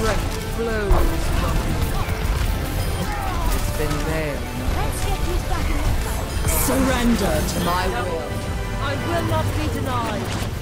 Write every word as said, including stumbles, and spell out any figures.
strength flows from me. It's been there enough. Let's get you back in the fight. Surrender to my will. I will not be denied.